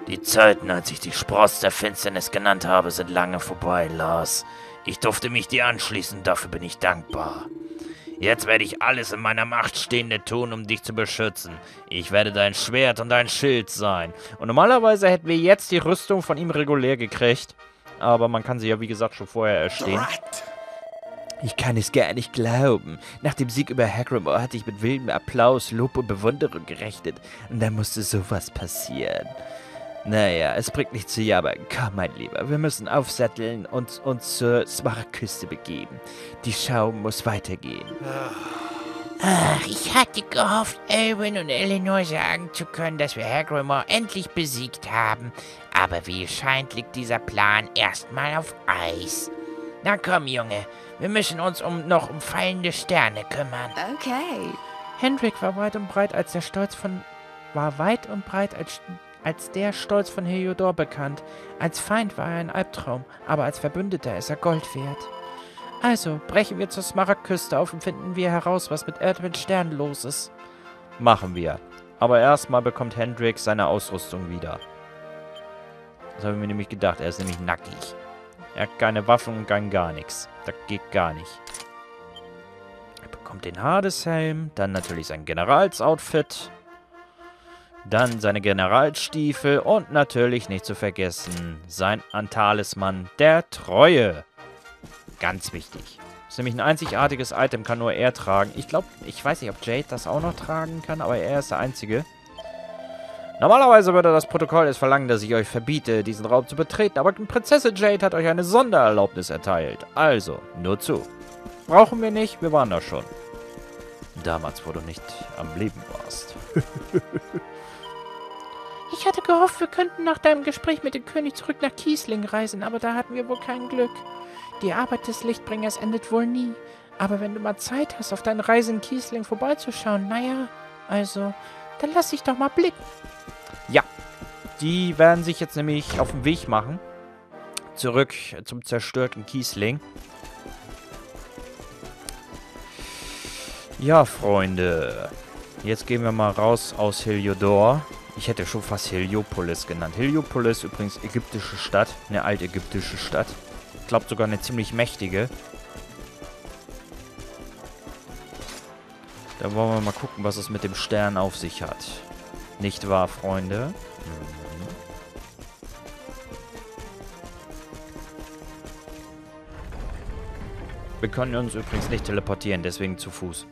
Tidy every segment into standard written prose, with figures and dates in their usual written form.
Die Zeiten, als ich die Spross der Finsternis genannt habe, sind lange vorbei, Lars. Ich durfte mich dir anschließen, dafür bin ich dankbar. Jetzt werde ich alles in meiner Macht Stehende tun, um dich zu beschützen. Ich werde dein Schwert und dein Schild sein. Und normalerweise hätten wir jetzt die Rüstung von ihm regulär gekriegt. Aber man kann sie ja, wie gesagt, schon vorher erstehen. Ich kann es gar nicht glauben. Nach dem Sieg über Hagrimore hatte ich mit wildem Applaus, Lob und Bewunderung gerechnet. Und dann musste sowas passieren. Naja, es bringt nichts zu jammern. Komm, mein Lieber, wir müssen aufsatteln und uns zur Smaragdküste begeben. Die Schau muss weitergehen. Ach, ich hatte gehofft, Elwyn und Eleanor sagen zu können, dass wir Hagrimore endlich besiegt haben. Aber wie es scheint, liegt dieser Plan erstmal auf Eis. Na komm, Junge, wir müssen uns noch um fallende Sterne kümmern. Okay. Hendrik war weit und breit als der Stolz von Heliodor bekannt. Als Feind war er ein Albtraum, aber als Verbündeter ist er Gold wert. Also, brechen wir zur Smaragdküste auf und finden wir heraus, was mit Edwins Stern los ist. Machen wir. Aber erstmal bekommt Hendrik seine Ausrüstung wieder. Das habe ich mir nämlich gedacht. Er ist nämlich nackig. Er hat keine Waffen und kann gar nichts. Das geht gar nicht. Er bekommt den Hadeshelm, dann natürlich sein Generalsoutfit, dann seine Generalsstiefel und natürlich nicht zu vergessen sein Talisman der Treue. Ganz wichtig. Das ist nämlich ein einzigartiges Item, kann nur er tragen. Ich weiß nicht, ob Jade das auch noch tragen kann, aber er ist der Einzige. Normalerweise würde das Protokoll es verlangen, dass ich euch verbiete, diesen Raum zu betreten, aber Prinzessin Jade hat euch eine Sondererlaubnis erteilt. Also, nur zu. Brauchen wir nicht, wir waren da schon. Damals, wo du nicht am Leben warst. Ich hatte gehofft, wir könnten nach deinem Gespräch mit dem König zurück nach Kiesling reisen, aber da hatten wir wohl kein Glück. Die Arbeit des Lichtbringers endet wohl nie. Aber wenn du mal Zeit hast, auf deinen Reisen in Kiesling vorbeizuschauen, naja, also, dann lass dich doch mal blicken. Ja, die werden sich jetzt nämlich auf den Weg machen. Zurück zum zerstörten Kiesling. Ja, Freunde. Jetzt gehen wir mal raus aus Heliodor. Ich hätte schon fast Heliopolis genannt. Heliopolis, übrigens ägyptische Stadt. Eine altägyptische Stadt. Ich glaube sogar eine ziemlich mächtige. Da wollen wir mal gucken, was es mit dem Stern auf sich hat. Nicht wahr, Freunde? Wir können uns übrigens nicht teleportieren, deswegen zu Fuß.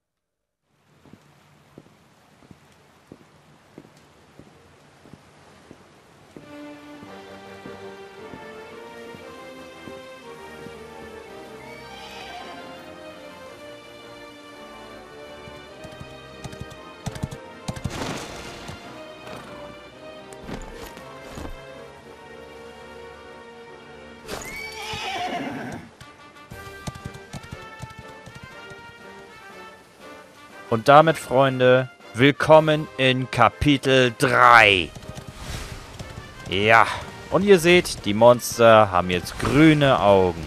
Und damit, Freunde, willkommen in Kapitel 3. Ja, und ihr seht, die Monster haben jetzt grüne Augen.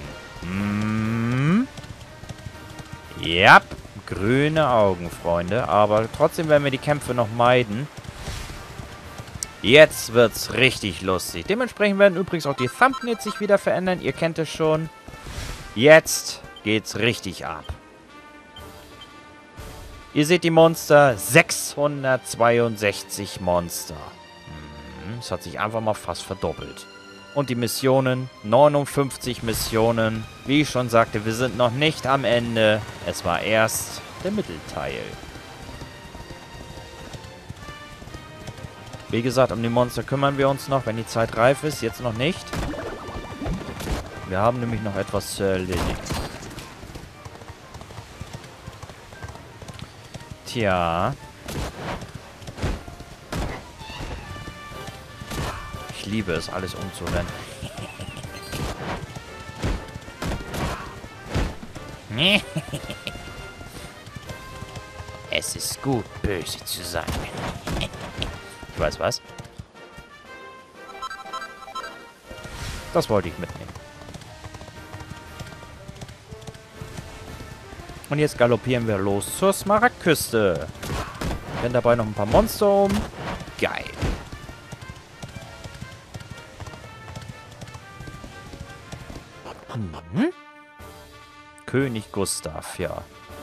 Ja, grüne Augen, Freunde. Aber trotzdem werden wir die Kämpfe noch meiden. Jetzt wird's richtig lustig. Dementsprechend werden übrigens auch die Thumbnails sich wieder verändern. Ihr kennt es schon. Jetzt geht's richtig ab. Ihr seht die Monster. 662 Monster. Das hat sich einfach mal fast verdoppelt. Und die Missionen. 59 Missionen. Wie ich schon sagte, wir sind noch nicht am Ende. Es war erst der Mittelteil. Wie gesagt, um die Monster kümmern wir uns noch, wenn die Zeit reif ist. Jetzt noch nicht. Wir haben nämlich noch etwas zu erledigen. Tja. Ich liebe es, alles umzurennen. Es ist gut, böse zu sein. Ich weiß was. Das wollte ich mitnehmen. Und jetzt galoppieren wir los zur Smaragdküste. Rennen dabei noch ein paar Monster um. Geil. König Gustav, ja.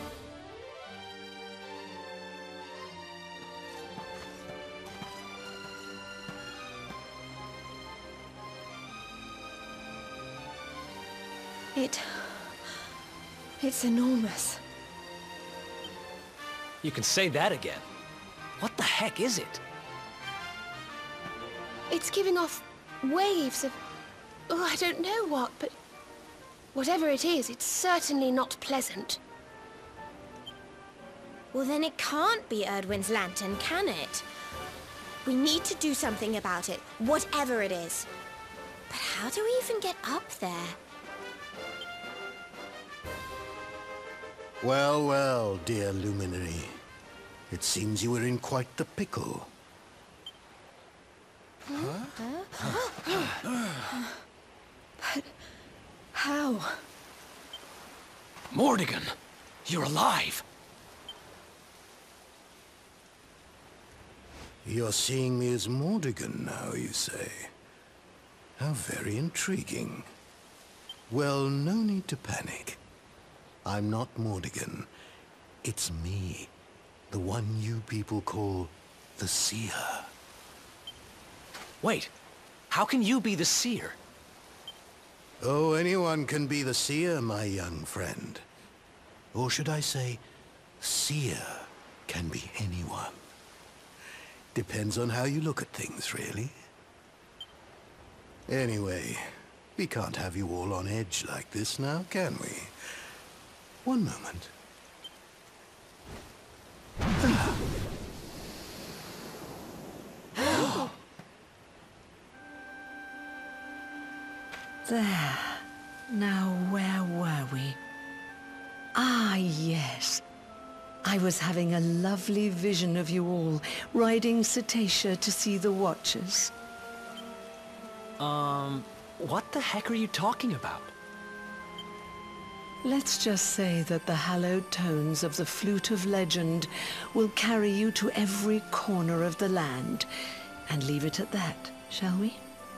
It's enormous. You can say that again. What the heck is it? It's giving off waves of... Oh, I don't know what, but... Whatever it is, it's certainly not pleasant. Well, then it can't be Erdwin's lantern, can it? We need to do something about it, whatever it is. But how do we even get up there? Well, well, dear luminary. It seems you were in quite the pickle. But... how? Mordegon! You're alive! You're seeing me as Mordegon now, you say? How very intriguing. Well, no need to panic. I'm not Mordegon. It's me. The one you people call the Seer. Wait, how can you be the Seer? Oh, anyone can be the Seer, my young friend. Or should I say, Seer can be anyone. Depends on how you look at things, really. Anyway, we can't have you all on edge like this now, can we? One moment. There. Now, where were we? Ah, yes. I was having a lovely vision of you all, riding Cetacea to see the Watchers. What the heck are you talking about? Let's just say that the hallowed tones of the Flute of Legend will carry you to every corner of the land, and leave it at that, shall we?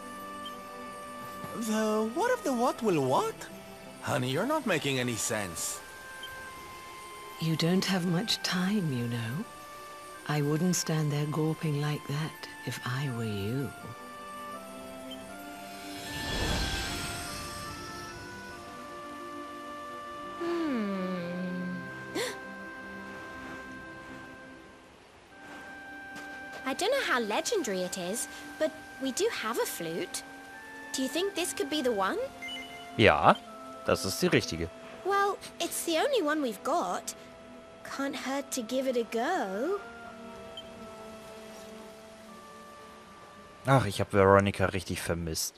The what of the what will what? Honey, you're not making any sense. You don't have much time, you know. I wouldn't stand there gawping like that if I were you. I don't know how legendary it is, but we do have a flute. Do you think this could be the one? Ja, das ist die richtige. Well, it's the only one we've got. Can't hurt to give it a go. Ach, ich habe Veronica richtig vermisst.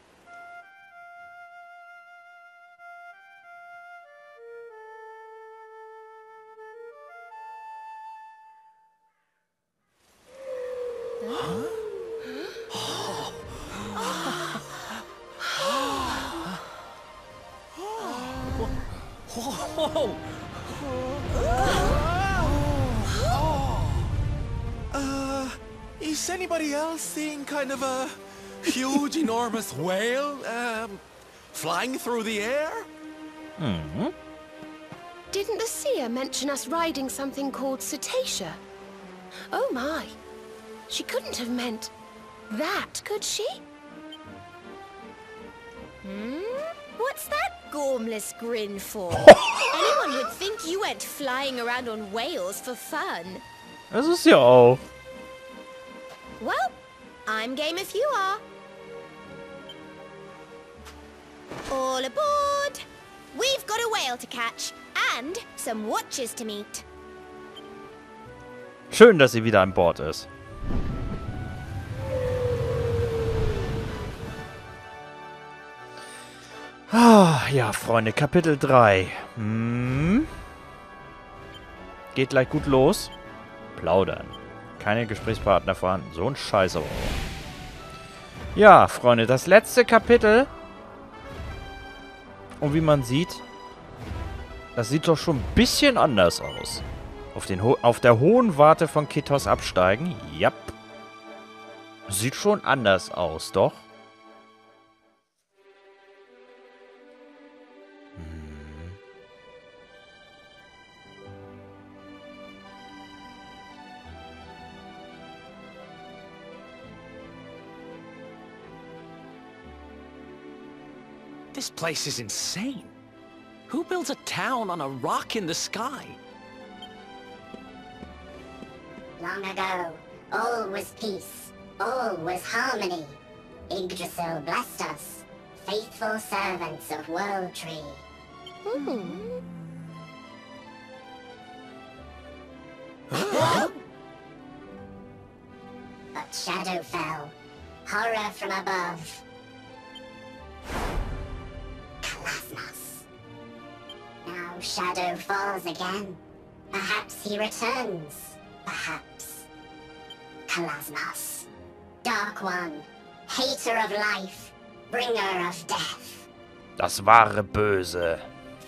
Whoa! Is anybody else seeing kind of a huge, enormous whale, flying through the air? Mhm. Didn't the Seer mention us riding something called Cetacea? Oh my. She couldn't have meant that, could she? What's that gormless grin for? Anyone would think you went flying around on whales for fun. Das ist ja auch. Well, I'm game if you are. All aboard! We've got a whale to catch and some watchers to meet. Schön, dass sie wieder an Bord ist. Ah, ja, Freunde, Kapitel 3. Geht gleich gut los. Plaudern. Keine Gesprächspartner vorhanden. So ein Scheiß aber auch. Ja, Freunde, das letzte Kapitel. Und wie man sieht, das sieht doch schon ein bisschen anders aus. Auf der hohen Warte von Kitos absteigen. Japp. Sieht schon anders aus, doch. This place is insane. Who builds a town on a rock in the sky? Long ago, all was peace, all was harmony. Yggdrasil blessed us, faithful servants of World Tree. But shadow fell, horror from above. Kalasnos. Now shadow falls again. Perhaps he returns. Perhaps. Kalasnos. Dark One. Hater of life. Bringer of death. Das wahre Böse.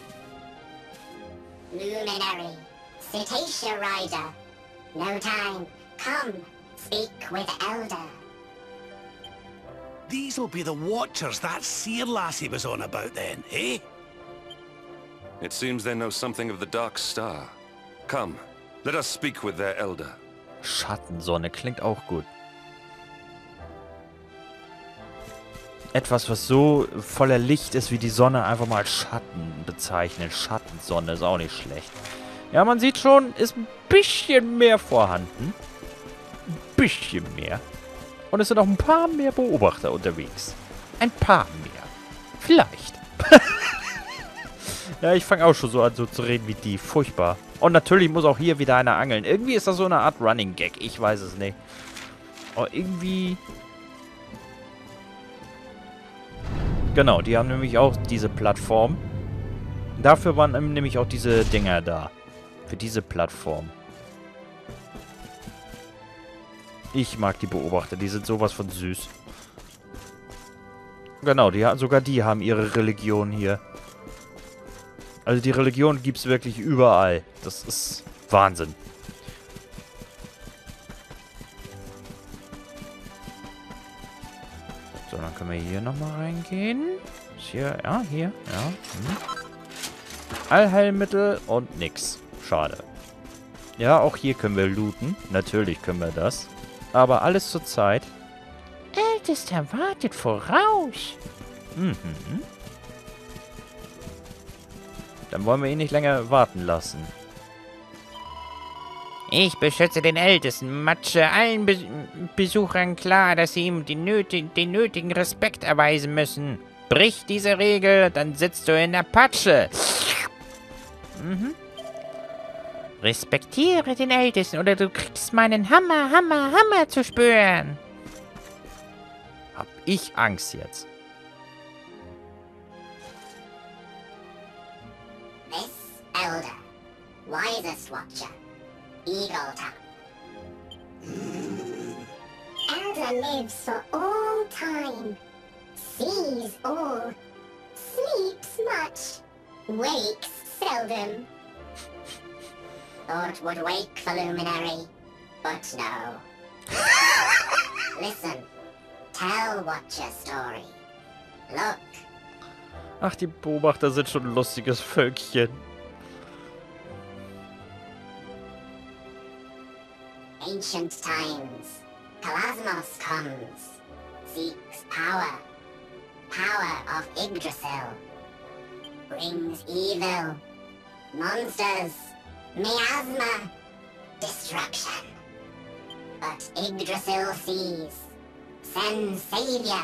Luminary. Cetacea Rider. No time. Come. Speak with Elder. These'll be the Watchers that seer lassie was on about then, eh? It seems they know something of the Dark Star. Come, let us speak with their elder. Schattensonne klingt auch gut. Etwas, was so voller Licht ist wie die Sonne, einfach mal Schatten bezeichnen. Schattensonne ist auch nicht schlecht. Ja, man sieht schon, ist ein bisschen mehr vorhanden. Ein bisschen mehr. Und es sind auch ein paar mehr Beobachter unterwegs. Ein paar mehr. Vielleicht. Ja, ich fange auch schon so an, so zu reden wie die. Furchtbar. Und natürlich muss auch hier wieder einer angeln. Irgendwie ist das so eine Art Running Gag. Ich weiß es nicht. Aber irgendwie... Genau, die haben nämlich auch diese Plattform. Dafür waren nämlich auch diese Dinger da. Für diese Plattform. Ich mag die Beobachter, die sind sowas von süß. Genau, sogar die haben ihre Religion hier. Also die Religion gibt es wirklich überall. Das ist Wahnsinn. So, dann können wir hier nochmal reingehen. Ist hier, ja, hier, ja. Allheilmittel und nix. Schade. Ja, auch hier können wir looten. Natürlich können wir das. Aber alles zur Zeit. Ältester wartet voraus. Mhm. Dann wollen wir ihn nicht länger warten lassen. Ich beschütze den Ältesten, mache allen Besuchern klar, dass sie ihm den nötigen Respekt erweisen müssen. Brich diese Regel, dann sitzt du in der Patsche. Mhm. Respektiere den Ältesten oder du kriegst meinen Hammer, Hammer, Hammer zu spüren. Hab ich Angst jetzt. This Elder, wisest Watcher, Eagle Tongue. Elder lives for all time, sees all, sleeps much, wakes seldom. Thought would wake for Luminary, but no. Listen, tell Watcher story. Look. Ach, die Beobachter sind schon ein lustiges Völkchen. Ancient times, Kalasmos comes, seeks power, power of Yggdrasil, brings evil, monsters, miasma, destruction. But Yggdrasil sees, sends savior,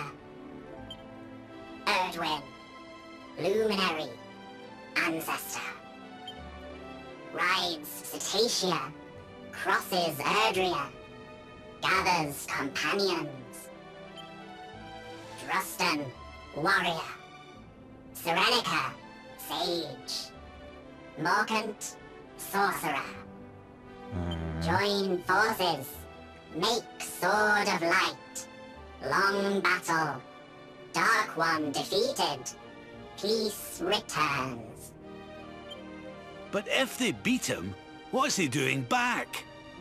Erdwin, luminary, ancestor, rides Cetacea, crosses Erdrea, gathers companions. Drustan, warrior. Serenica, sage. Morkant, sorcerer. Join forces, make sword of light. Long battle, Dark One defeated. Peace returns. But if they beat him, what's he doing back?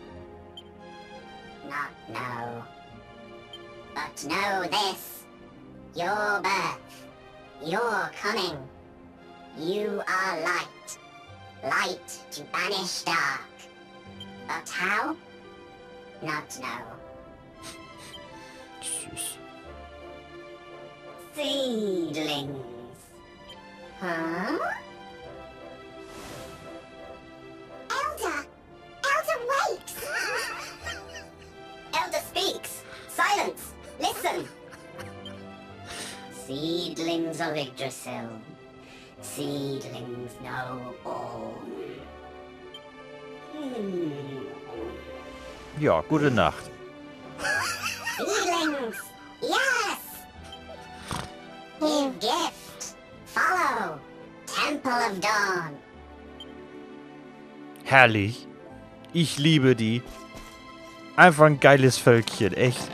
Not know. But know this. Your birth. Your coming. You are light. Light to banish dark. But how? Not know. Süß. Seedlings. Huh? Elder! Elder wakes! Elder speaks! Silence! Listen! Seedlings of Yggdrasil. Seedlings know all. Ja, gute Nacht. Seedlings! Yes! Give gift! Follow! Temple of Dawn! Herrlich. Ich liebe die. Einfach ein geiles Völkchen, echt.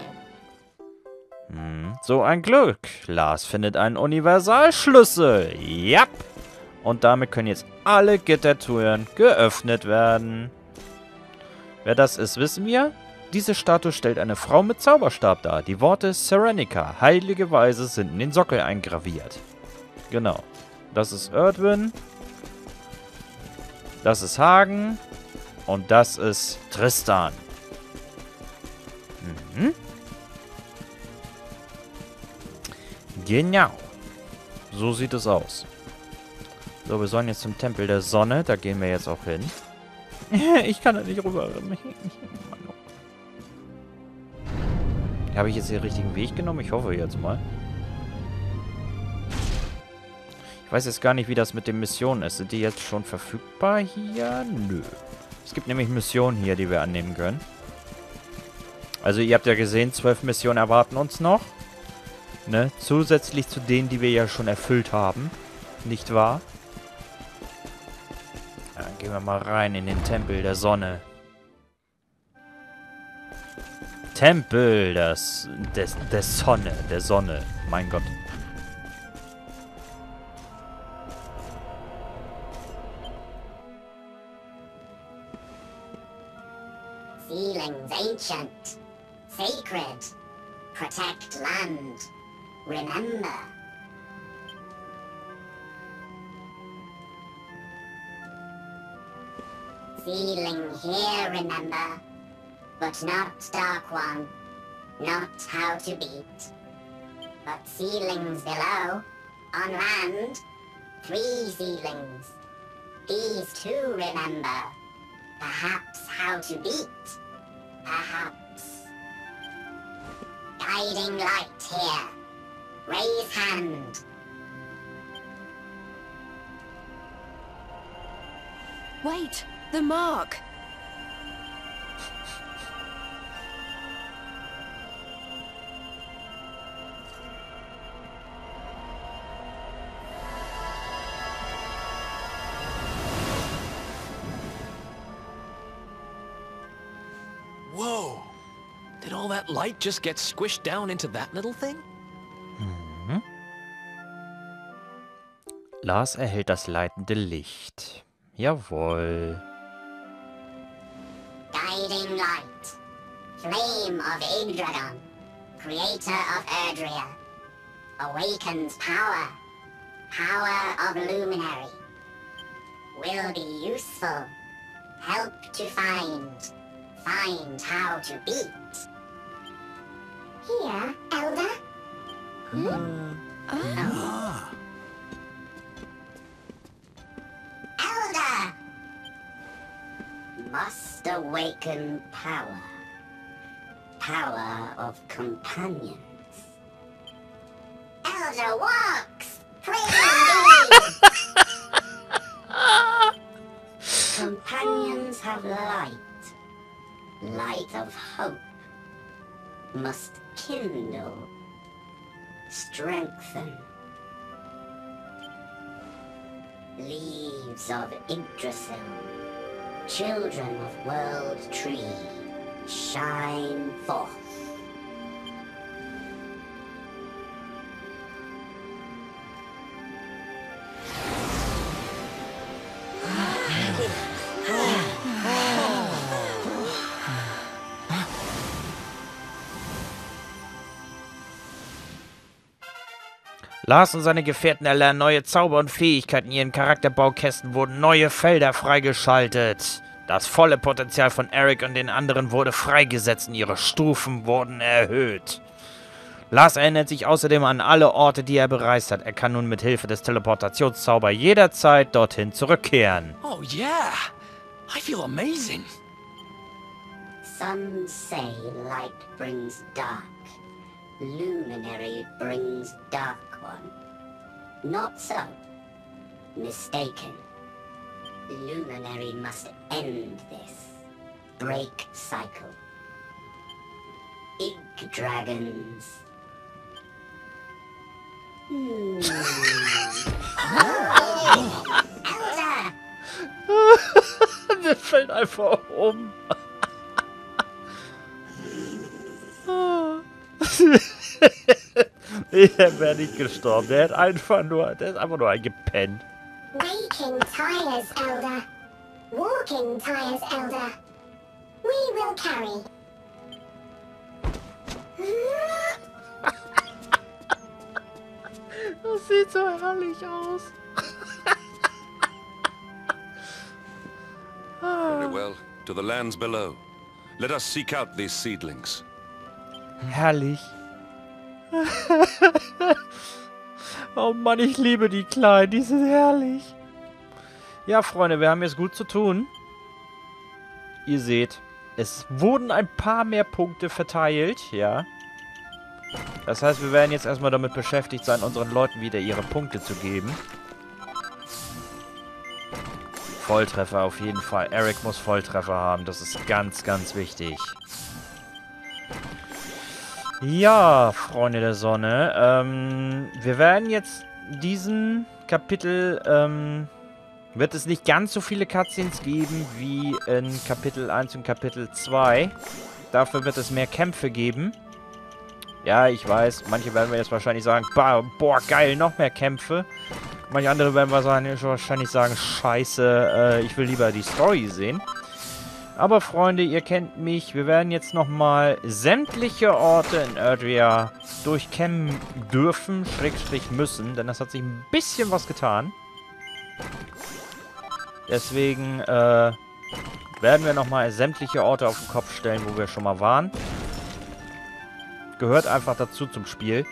So ein Glück. Lars findet einen Universalschlüssel. Ja. Und damit können jetzt alle Gittertüren geöffnet werden. Wer das ist, wissen wir. Diese Statue stellt eine Frau mit Zauberstab dar. Die Worte Serenica, heilige Weise, sind in den Sockel eingraviert. Genau. Das ist Erdwin. Das ist Hagen. Und das ist Tristan. Genau. So sieht es aus. So, wir sollen jetzt zum Tempel der Sonne. Da gehen wir jetzt auch hin. Ich kann da nicht rüber. Habe ich jetzt den richtigen Weg genommen? Ich hoffe jetzt mal. Ich weiß jetzt gar nicht, wie das mit den Missionen ist. Sind die jetzt schon verfügbar hier? Nö. Es gibt nämlich Missionen hier, die wir annehmen können. Also ihr habt ja gesehen, 12 Missionen erwarten uns noch. Ne? Zusätzlich zu denen, die wir ja schon erfüllt haben. Nicht wahr? Dann gehen wir mal rein in den Tempel der Sonne. Tempel der Sonne. Der Sonne. Mein Gott. Sealings ancient, sacred, protect land, remember. Sealing here, remember, but not Dark One, not how to beat. But sealings below, on land, 3 sealings. These 2 remember. Perhaps how to beat. Perhaps. Guiding light here. Raise hand. Wait, the mark. Whoa! Did all that light just get squished down into that little thing? Lars erhält das leitende Licht. Jawohl. Guiding light. Flame of Yggdrasil. Creator of Erdrea. Awakens power. Power of Luminary. Will be useful. Help to find. Find how to beat. Here, Elder. Elder! Must awaken power. Power of companions. Elder walks! Praise be! Companions have light. Light of hope. Must kindle. Strengthen. Leaves of Yggdrasil. Children of World Tree. Shine forth. Lars und seine Gefährten erlernen neue Zauber und Fähigkeiten. In ihren Charakterbaukästen wurden neue Felder freigeschaltet. Das volle Potenzial von Eric und den anderen wurde freigesetzt und ihre Stufen wurden erhöht. Lars erinnert sich außerdem an alle Orte, die er bereist hat. Er kann nun mit Hilfe des Teleportationszaubers jederzeit dorthin zurückkehren. Oh yeah! I feel amazing. Some say light brings dark. Luminary brings dark one. Not so. Mistaken. Luminary must end this. Break cycle. Ig dragons. Elder! Der fällt einfach um. Er wäre nicht gestorben. Der ist einfach nur eingepennt. Waking tires, Elder. Walking tires, Elder. We will carry. Das sieht so herrlich aus. Very well. To the lands below. Let us seek out these seedlings. Herrlich. Oh Mann, ich liebe die Kleinen. Die sind herrlich. Ja, Freunde, wir haben jetzt gut zu tun. Ihr seht, es wurden ein paar mehr Punkte verteilt, ja. Das heißt, wir werden jetzt erstmal damit beschäftigt sein, unseren Leuten wieder ihre Punkte zu geben. Volltreffer auf jeden Fall. Eric muss Volltreffer haben. Das ist ganz, ganz wichtig. Ja, Freunde der Sonne. Wir werden jetzt diesen Kapitel, wird es nicht ganz so viele Cutscenes geben wie in Kapitel 1 und Kapitel 2. Dafür wird es mehr Kämpfe geben. Ja, ich weiß, manche werden mir jetzt wahrscheinlich sagen, boah, geil, noch mehr Kämpfe. Manche andere werden wahrscheinlich sagen, scheiße, ich will lieber die Story sehen. Aber Freunde, ihr kennt mich. Wir werden jetzt nochmal sämtliche Orte in Erdrea durchkämmen dürfen, / müssen, denn das hat sich ein bisschen was getan. Deswegen werden wir nochmal sämtliche Orte auf den Kopf stellen, wo wir schon mal waren. Gehört einfach dazu zum Spiel.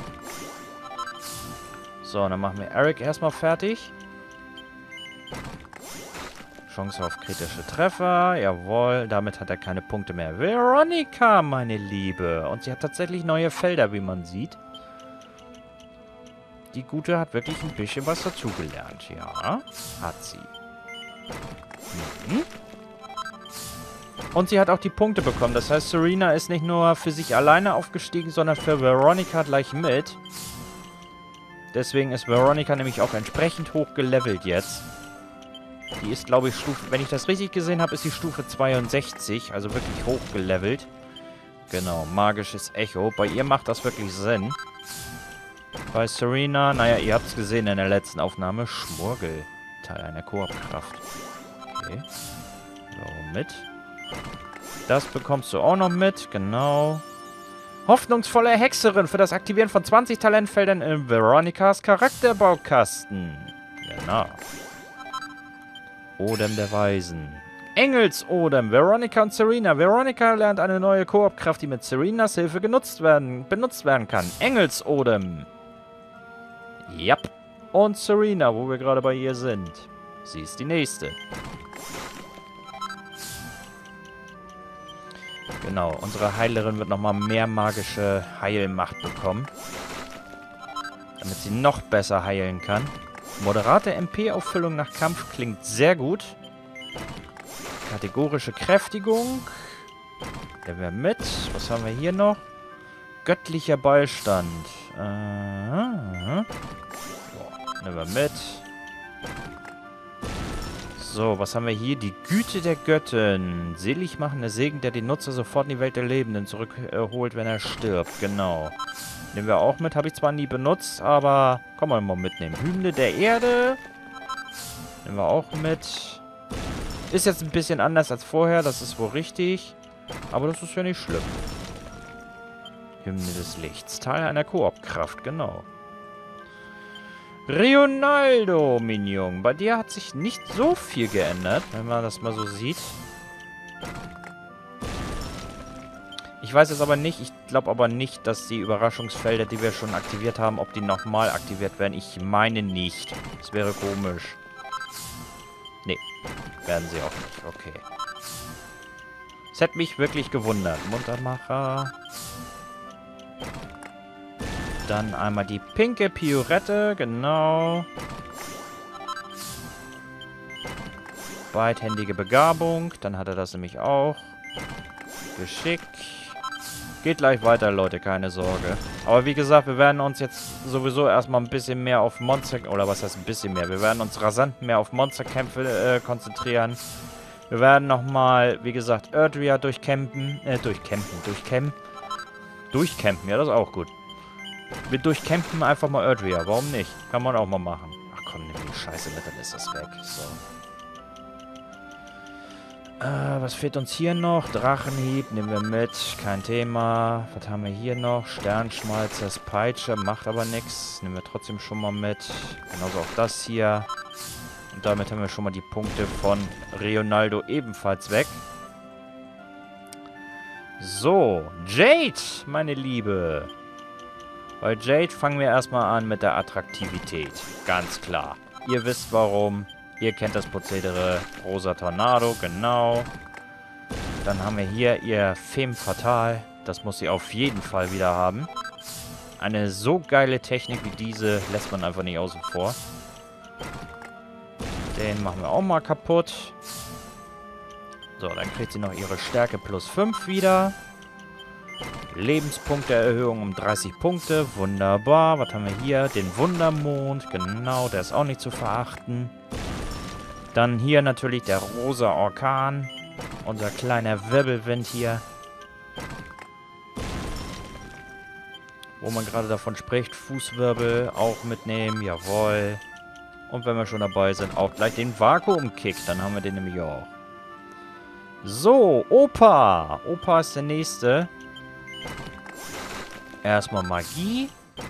So, dann machen wir Eric erstmal fertig. Chance auf kritische Treffer. Jawohl, damit hat er keine Punkte mehr. Veronica, meine Liebe. Und sie hat tatsächlich neue Felder, wie man sieht. Die Gute hat wirklich ein bisschen was dazugelernt. Ja, hat sie. Mhm. Und sie hat auch die Punkte bekommen. Das heißt, Serena ist nicht nur für sich alleine aufgestiegen, sondern für Veronica gleich mit. Deswegen ist Veronica nämlich auch entsprechend hoch gelevelt jetzt. Die ist, glaube ich, wenn ich das richtig gesehen habe, ist die Stufe 62. Also wirklich hoch gelevelt. Genau, magisches Echo. Bei ihr macht das wirklich Sinn. Bei Serena, naja, ihr habt es gesehen in der letzten Aufnahme. Schmurgel. Teil einer Koop-Kraft. Okay. So, mit. Das bekommst du auch noch mit. Genau. Hoffnungsvolle Hexerin für das Aktivieren von 20 Talentfeldern in Veronicas Charakterbaukasten. Genau. Odem der Weisen. Engelsodem. Veronica und Serena. Veronica lernt eine neue Koop-Kraft, die mit Serenas Hilfe benutzt werden kann. Engelsodem. Yep. Und Serena, wo wir gerade bei ihr sind. Sie ist die nächste. Genau, unsere Heilerin wird nochmal mehr magische Heilmacht bekommen. Damit sie noch besser heilen kann. Moderate MP-Auffüllung nach Kampf klingt sehr gut. Kategorische Kräftigung. Nehmen wir mit. Was haben wir hier noch? Göttlicher Beistand. Nehmen wir mit. So, was haben wir hier? Die Güte der Göttin. Selig machender Segen, der den Nutzer sofort in die Welt der Lebenden zurückholt, wenn er stirbt. Genau. Nehmen wir auch mit. Habe ich zwar nie benutzt, aber kann man mal mitnehmen. Hymne der Erde. Nehmen wir auch mit. Ist jetzt ein bisschen anders als vorher. Das ist wohl richtig. Aber das ist ja nicht schlimm. Hymne des Lichts. Teil einer Koop-Kraft. Genau. Rionaldo, Minion. Bei dir hat sich nicht so viel geändert, wenn man das mal so sieht. Ich weiß es aber nicht. Ich glaube aber nicht, dass die Überraschungsfelder, die wir schon aktiviert haben, ob die nochmal aktiviert werden. Ich meine nicht. Das wäre komisch. Nee, werden sie auch nicht. Okay. Es hätte mich wirklich gewundert. Muntermacher. Dann einmal die pinke Piorette. Genau. Beidhändige Begabung. Dann hat er das nämlich auch. Geschick. Geht gleich weiter, Leute, keine Sorge. Aber wie gesagt, wir werden uns jetzt sowieso erstmal ein bisschen mehr auf Monster... Oder was heißt ein bisschen mehr? Wir werden uns rasant mehr auf Monsterkämpfe konzentrieren. Wir werden nochmal, wie gesagt, Erdrea durchcampen. Durchcampen, ja, das ist auch gut. Wir durchcampen einfach mal Erdrea. Warum nicht? Kann man auch mal machen. Ach komm, nimm die Scheiße mit, dann ist das weg. So. Was fehlt uns hier noch? Drachenhieb nehmen wir mit. Kein Thema. Was haben wir hier noch? Sternschmalzers Peitsche. Macht aber nichts. Nehmen wir trotzdem schon mal mit. Genauso auch das hier. Und damit haben wir schon mal die Punkte von Leonardo ebenfalls weg. So. Jade, meine Liebe. Bei Jade fangen wir erstmal an mit der Attraktivität. Ganz klar. Ihr wisst warum. Ihr kennt das Prozedere. Rosa Tornado, genau. Dann haben wir hier ihr Femme Fatale. Das muss sie auf jeden Fall wieder haben. Eine so geile Technik wie diese lässt man einfach nicht außen vor. Den machen wir auch mal kaputt. So, dann kriegt sie noch ihre Stärke plus 5 wieder. Lebenspunkteerhöhung um 30 Punkte. Wunderbar. Was haben wir hier? Den Wundermond. Genau, der ist auch nicht zu verachten. Dann hier natürlich der rosa Orkan. Unser kleiner Wirbelwind hier. Wo man gerade davon spricht. Fußwirbel auch mitnehmen. Jawohl. Und wenn wir schon dabei sind, auch gleich den Vakuum-Kick. Dann haben wir den nämlich auch. So, Opa. Opa ist der nächste. Erstmal Magie.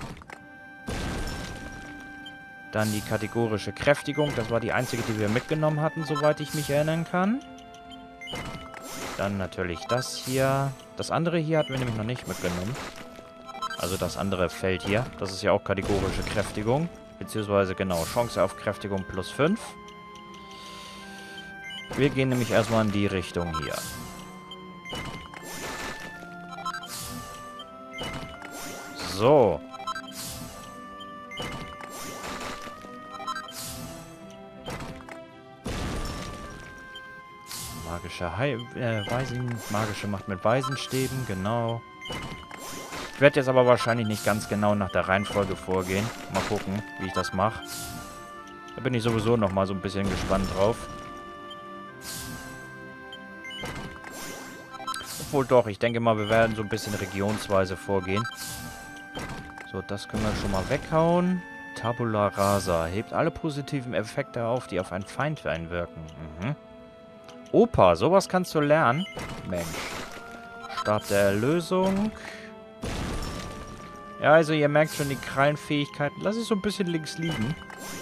Dann die kategorische Kräftigung. Das war die einzige, die wir mitgenommen hatten, soweit ich mich erinnern kann. Dann natürlich das hier. Das andere hier hatten wir nämlich noch nicht mitgenommen. Also das andere Feld hier. Das ist ja auch kategorische Kräftigung. Beziehungsweise, genau, Chance auf Kräftigung plus 5. Wir gehen nämlich erstmal in die Richtung hier. So. Magische Macht mit Waisenstäben, genau. Ich werde jetzt aber wahrscheinlich nicht ganz genau nach der Reihenfolge vorgehen. Mal gucken, wie ich das mache. Da bin ich sowieso noch mal so ein bisschen gespannt drauf. Obwohl doch, ich denke mal, wir werden so ein bisschen regionsweise vorgehen. So, das können wir schon mal weghauen. Tabula Rasa. Hebt alle positiven Effekte auf, die auf einen Feind einwirken. Mhm. Opa, sowas kannst du lernen. Mensch. Stab der Erlösung. Ja, also ihr merkt schon die Krallenfähigkeiten. Lass es so ein bisschen links liegen.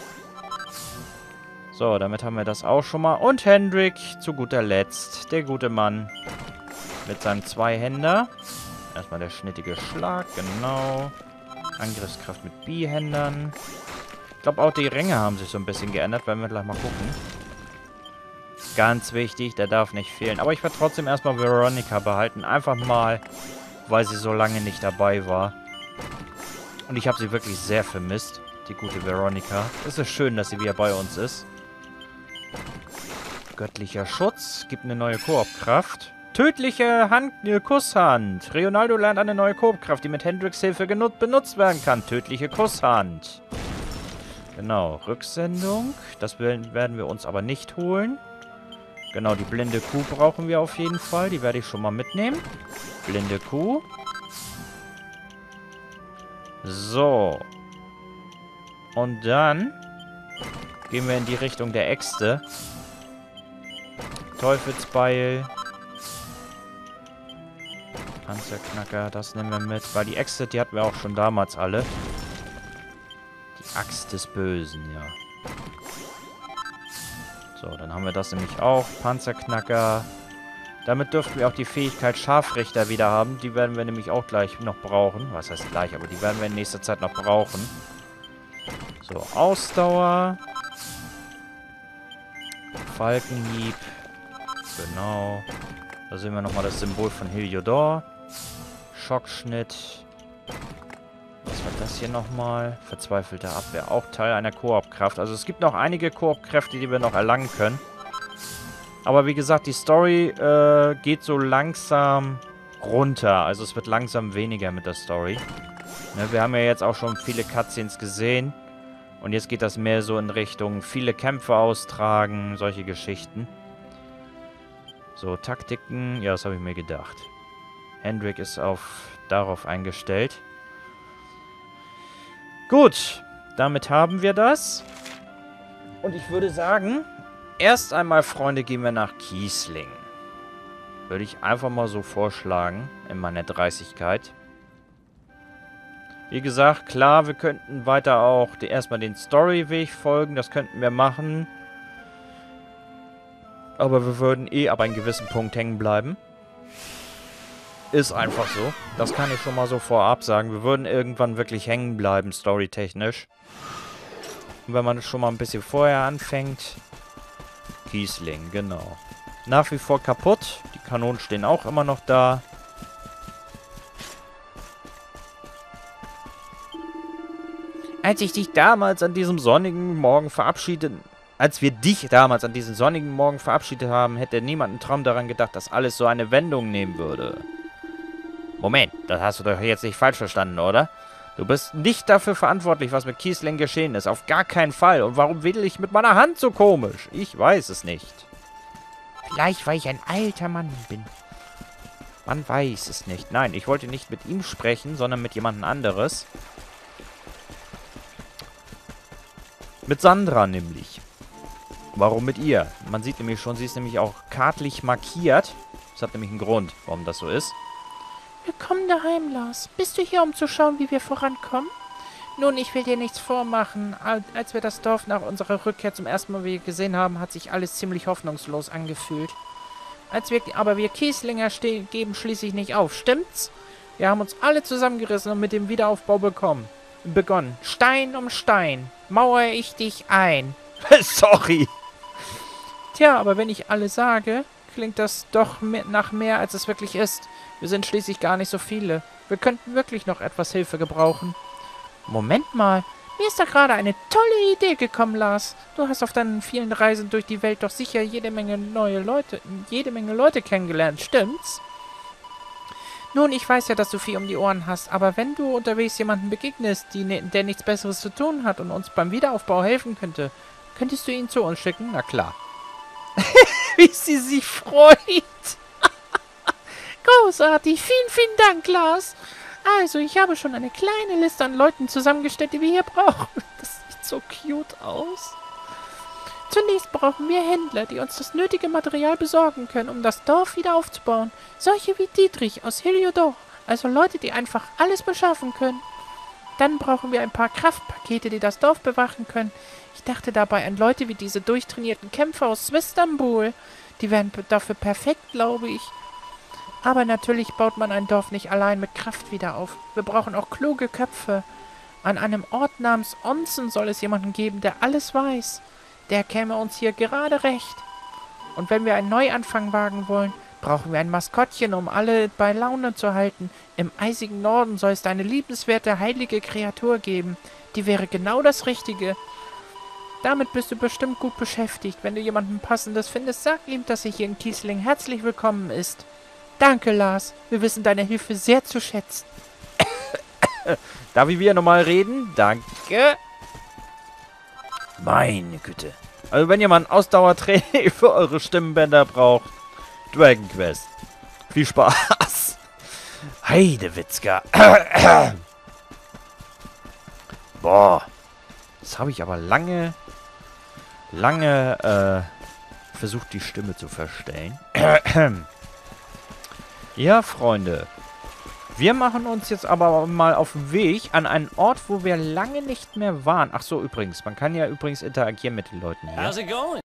So, damit haben wir das auch schon mal. Und Hendrik zu guter Letzt. Der gute Mann. Mit seinem Zweihänder. Erstmal der schnittige Schlag, genau. Angriffskraft mit Bihändern. Ich glaube auch die Ränge haben sich so ein bisschen geändert. Werden wir gleich mal gucken. Ganz wichtig, der darf nicht fehlen. Aber ich werde trotzdem erstmal Veronica behalten. Einfach mal, weil sie so lange nicht dabei war. Und ich habe sie wirklich sehr vermisst, die gute Veronica. Es ist schön, dass sie wieder bei uns ist. Göttlicher Schutz. Gibt eine neue Koop-Kraft. Tödliche Kusshand. Leonardo lernt eine neue Koop-Kraft, die mit Hendricks Hilfe benutzt werden kann. Tödliche Kusshand. Genau, Rücksendung. Das werden wir uns aber nicht holen. Genau, die blinde Kuh brauchen wir auf jeden Fall. Die werde ich schon mal mitnehmen. Blinde Kuh. So. Und dann gehen wir in die Richtung der Äxte. Teufelsbeil. Panzerknacker, das nehmen wir mit. Weil die Äxte, die hatten wir auch schon damals alle. Die Axt des Bösen, ja. So, dann haben wir das nämlich auch. Panzerknacker. Damit dürften wir auch die Fähigkeit Scharfrichter wieder haben. Die werden wir nämlich auch gleich noch brauchen. Was heißt gleich, aber die werden wir in nächster Zeit noch brauchen. So, Ausdauer. Falkenhieb. Genau. Da sehen wir nochmal das Symbol von Heliodor. Schockschnitt. Was war das hier nochmal? Verzweifelte Abwehr. Auch Teil einer Koop-Kraft. Also es gibt noch einige Koop-Kräfte, die wir noch erlangen können. Aber wie gesagt, die Story geht so langsam runter. Also es wird langsam weniger mit der Story. Ne, wir haben ja jetzt auch schon viele Cutscenes gesehen. Und jetzt geht das mehr so in Richtung viele Kämpfe austragen, solche Geschichten. So, Taktiken. Ja, das habe ich mir gedacht. Hendrik ist darauf eingestellt. Gut, damit haben wir das. Und ich würde sagen, erst einmal, Freunde, gehen wir nach Kiesling. Würde ich einfach mal so vorschlagen, in meiner Dreistigkeit. Wie gesagt, klar, wir könnten weiter auch erstmal den Storyweg folgen. Das könnten wir machen. Aber wir würden ab einem gewissen Punkt hängen bleiben. Ist einfach so. Das kann ich schon mal so vorab sagen. Wir würden irgendwann wirklich hängen bleiben, storytechnisch. Und wenn man schon mal ein bisschen vorher anfängt. Kiesling, genau. Nach wie vor kaputt. Die Kanonen stehen auch immer noch da. Als wir dich damals an diesem sonnigen Morgen verabschiedet haben, hätte niemand einen Traum daran gedacht, dass alles so eine Wendung nehmen würde. Moment, das hast du doch jetzt nicht falsch verstanden, oder? Du bist nicht dafür verantwortlich, was mit Kiesling geschehen ist. Auf gar keinen Fall. Und warum wedel ich mit meiner Hand so komisch? Ich weiß es nicht. Vielleicht, weil ich ein alter Mann bin. Man weiß es nicht. Nein, ich wollte nicht mit ihm sprechen, sondern mit jemandem anderes. Mit Sandra nämlich. Warum mit ihr? Man sieht nämlich schon, sie ist nämlich auch kartlich markiert. Das hat nämlich einen Grund, warum das so ist. Willkommen daheim, Lars. Bist du hier, um zu schauen, wie wir vorankommen? Nun, ich will dir nichts vormachen. Als wir das Dorf nach unserer Rückkehr zum ersten Mal wieder gesehen haben, hat sich alles ziemlich hoffnungslos angefühlt. Aber wir Kieslinger geben schließlich nicht auf, stimmt's? Wir haben uns alle zusammengerissen und mit dem Wiederaufbau begonnen. Stein um Stein mauere ich dich ein. Sorry. Tja, aber wenn ich alle sage, klingt das doch nach mehr, als es wirklich ist. Wir sind schließlich gar nicht so viele. Wir könnten wirklich noch etwas Hilfe gebrauchen. Moment mal, mir ist da gerade eine tolle Idee gekommen, Lars. Du hast auf deinen vielen Reisen durch die Welt doch sicher jede Menge Leute kennengelernt, stimmt's? Nun, ich weiß ja, dass du viel um die Ohren hast, aber wenn du unterwegs jemanden begegnest, der nichts Besseres zu tun hat und uns beim Wiederaufbau helfen könnte, könntest du ihn zu uns schicken? Na klar. Wie sie sich freut. Großartig. Vielen, vielen Dank, Lars. Also, ich habe schon eine kleine Liste an Leuten zusammengestellt, die wir hier brauchen. Das sieht so cute aus. Zunächst brauchen wir Händler, die uns das nötige Material besorgen können, um das Dorf wieder aufzubauen. Solche wie Dietrich aus Heliodor. Also Leute, die einfach alles beschaffen können. Dann brauchen wir ein paar Kraftpakete, die das Dorf bewachen können. Ich dachte dabei an Leute wie diese durchtrainierten Kämpfer aus Istanbul. Die wären dafür perfekt, glaube ich. Aber natürlich baut man ein Dorf nicht allein mit Kraft wieder auf. Wir brauchen auch kluge Köpfe. An einem Ort namens Onsen soll es jemanden geben, der alles weiß. Der käme uns hier gerade recht. Und wenn wir einen Neuanfang wagen wollen, brauchen wir ein Maskottchen, um alle bei Laune zu halten. Im eisigen Norden soll es eine liebenswerte, heilige Kreatur geben. Die wäre genau das Richtige. Damit bist du bestimmt gut beschäftigt. Wenn du jemanden Passendes findest, sag ihm, dass er hier in Kiesling herzlich willkommen ist. Danke, Lars. Wir wissen deine Hilfe sehr zu schätzen. Darf ich wieder nochmal reden? Danke. Meine Güte. Also wenn ihr mal ein Ausdauertraining für eure Stimmbänder braucht, Dragon Quest. Viel Spaß. Heidewitzka. Boah. Das habe ich aber lange versucht, die Stimme zu verstellen. Ja, Freunde. Wir machen uns jetzt aber mal auf den Weg an einen Ort, wo wir lange nicht mehr waren. Ach so, übrigens. Man kann ja übrigens interagieren mit den Leuten hier. How's it going?